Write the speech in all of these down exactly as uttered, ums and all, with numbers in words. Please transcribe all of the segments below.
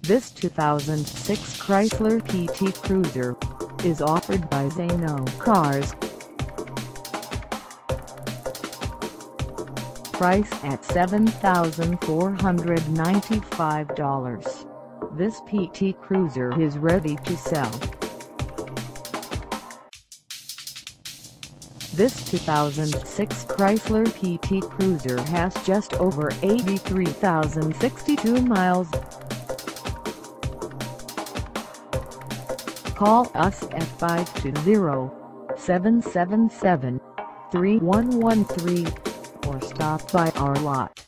This two thousand six Chrysler P T Cruiser is offered by Zano Cars. Price at seven thousand four hundred ninety-five dollars. This P T Cruiser is ready to sell. This two thousand six Chrysler P T Cruiser has just over eighty-three thousand sixty-two miles. Call us at five two zero, seven seven seven, three one one three or stop by our lot.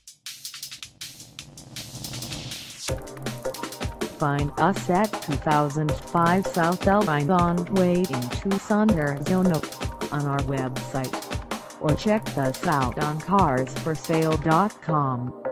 Find us at two thousand five South Alvernon Way in Tucson, Arizona on our website, or check us out on cars for sale dot com.